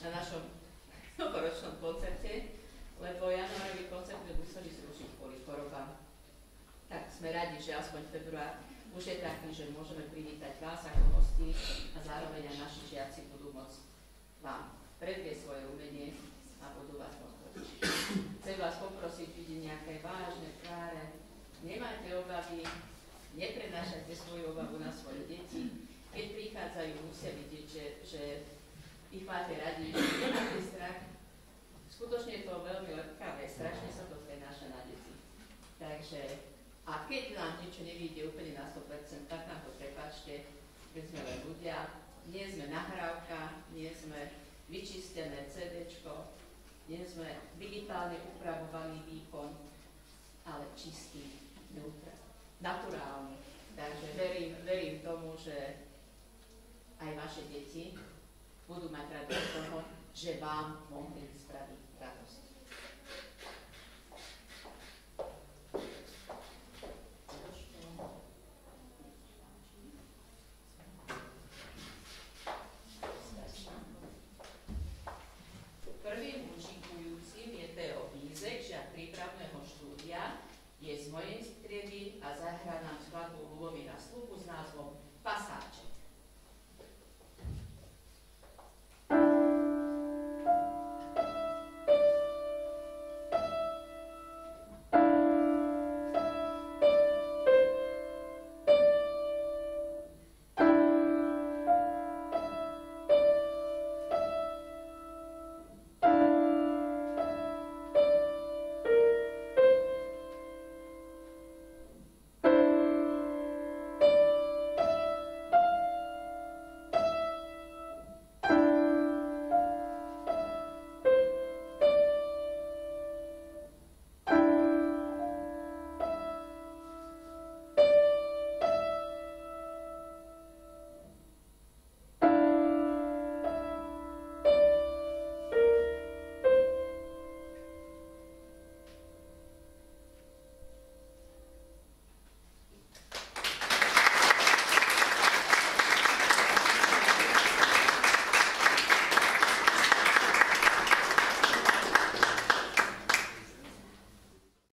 na našom novoročnom koncerte, lebo januárový koncert sme museli zrušiť kvôli chorobám. Tak sme radi, že aspoň február už je taký, že môžeme privítať vás ako hostí a zároveň aj naši žiaci budú môcť vám predviesť svoje umenie a budú vás môcť potešiť. Chcem vás poprosiť, vidieť nejaké vážne tváre, nemajte obavy, neprenášajte svoju obavu na svoje deti. Keď prichádzajú, musia vidieť, že ich máte radi, že nemáte strach. Skutočne je to veľmi lepkavé, strašne sa to prenáša na deti. Takže, a keď nám niečo nevyjde úplne na 100%, tak nám to prepáčte, keď sme len ľudia, nie sme nahrávka, nie sme vyčistené CDčko, nie sme digitálne upravovaný výkon, ale čistý, naturálny. Takže verím tomu, že aj vaše deti budú mať radosť z toho, že vám mohli spraviť radosť. Prvým účinkujúcim je Teo Bízek, žiak prípravného štúdia, je z mojej triedy a zahrá nám skladbu Ľubomíra Sluhu s názvom Pasáče.